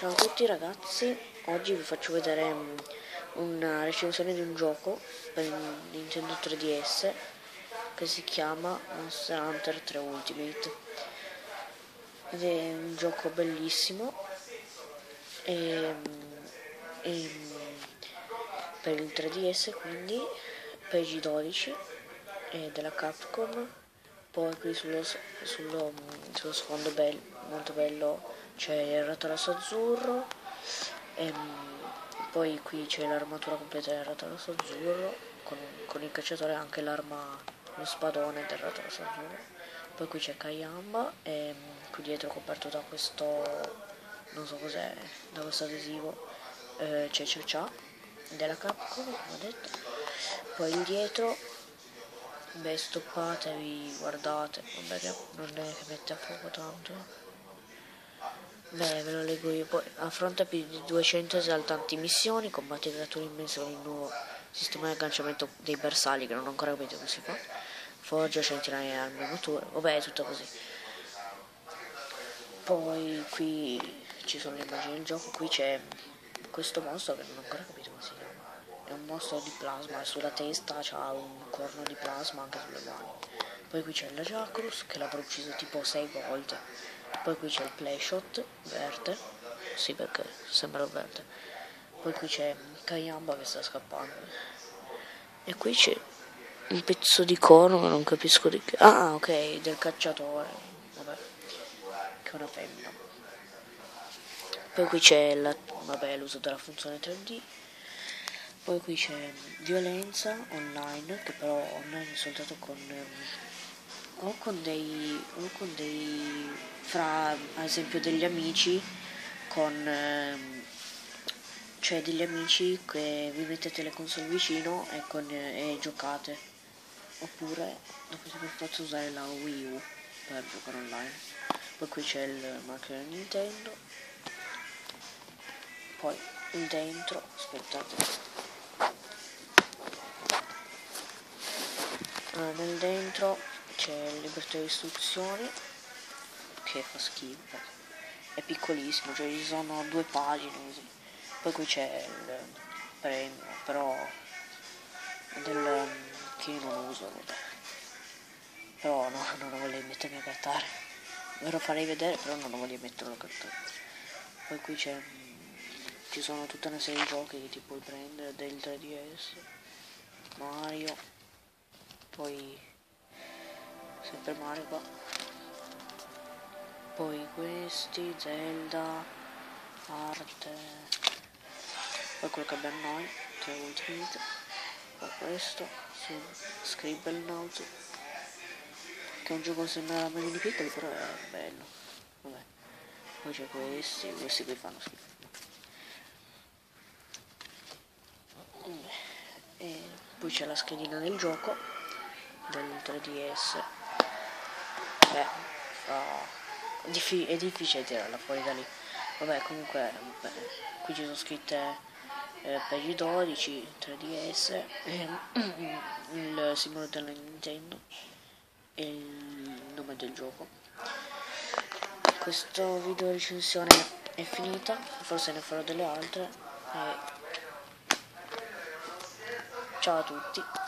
Ciao a tutti ragazzi, oggi vi faccio vedere una recensione di un gioco per Nintendo 3DS che si chiama Monster Hunter 3 Ultimate ed è un gioco bellissimo e per il 3DS, quindi PG-12 della Capcom. Poi qui sullo sfondo molto bello c'è il ratolasso azzurro, e poi qui c'è l'armatura completa del ratolasso azzurro con il cacciatore, anche l'arma, lo spadone del ratolasso azzurro. Poi qui c'è Kayamba e qui dietro coperto da questo, non so cos'è, da questo adesivo, c'è Cha della Capcom, come ho detto. Poi indietro, beh, stoppatevi, guardate, vabbè che non è che mette a fuoco tanto. Beh, ve lo leggo io. Poi affronta più di 200 esaltanti missioni, combatti creature immense con il nuovo sistema di agganciamento dei bersagli, che non ho ancora capito come si fa. Forgia centinaia di armi mature, vabbè, è tutto così. Poi qui ci sono le immagini del gioco, qui c'è questo mostro che non ho ancora capito come si chiama. È un mostro di plasma, sulla testa c'ha un corno di plasma, anche sulle mani. Poi qui c'è la Jacrus che l'avrà ucciso tipo 6 volte. Poi qui c'è il Playshot verde, sì, perché sembra verde. Poi qui c'è Kayamba che sta scappando. E qui c'è un pezzo di corno che non capisco di che. Ah, ok, del cacciatore. Vabbè, che è una femmina. Poi qui c'è l'uso della funzione 3D. Poi qui c'è violenza online, che però online è soltanto con dei fra, ad esempio, degli amici, cioè degli amici che vi mettete le console vicino e giocate, oppure dovete per forza usare la Wii U per giocare online. Poi qui c'è il marchio del Nintendo. Poi il dentro, aspettate, nel dentro c'è il libretto di istruzioni che fa schifo, è piccolissimo, cioè ci sono 2 pagine così. Poi qui c'è il premio, però che io non uso, vabbè. Però no, non lo voglio mettermi a cartare, ve lo farei vedere, però non lo voglio metterlo a cartare. Poi qui ci sono tutta una serie di giochi che ti puoi prendere del 3DS, Mario, poi sempre Mario qua, poi questi, Zelda, Arte, poi quello che abbiamo noi, 3 Ultimate, poi questo, su Scribblenauts, che è un gioco che sembra bambini piccoli, però è bello, vabbè. Poi c'è questi qui fanno schifo. E poi c'è la schedina del gioco del 3DS. È difficile tirarla fuori da lì. Vabbè, comunque qui ci sono scritte per i 12, 3DS, il simbolo della Nintendo e il nome del gioco. Questo video recensione è finita, forse ne farò delle altre. Ciao a tutti.